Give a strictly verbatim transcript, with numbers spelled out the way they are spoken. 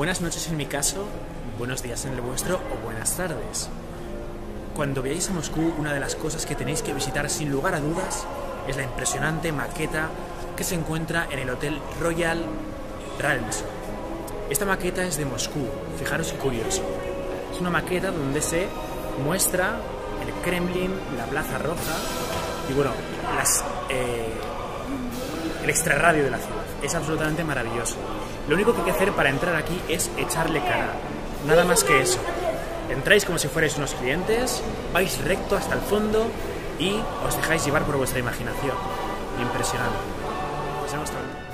Buenas noches en mi caso, buenos días en el vuestro o buenas tardes. Cuando veáis a Moscú, una de las cosas que tenéis que visitar sin lugar a dudas es la impresionante maqueta que se encuentra en el Hotel Royal Ralston. Esta maqueta es de Moscú, fijaros qué curioso. Es una maqueta donde se muestra el Kremlin, la Plaza Roja y bueno, las, eh, el extrarradio de la ciudad. Es absolutamente maravilloso. Lo único que hay que hacer para entrar aquí es echarle cara, nada más que eso. Entráis como si fuerais unos clientes, vais recto hasta el fondo y os dejáis llevar por vuestra imaginación. Impresionante. Nos vemos pronto.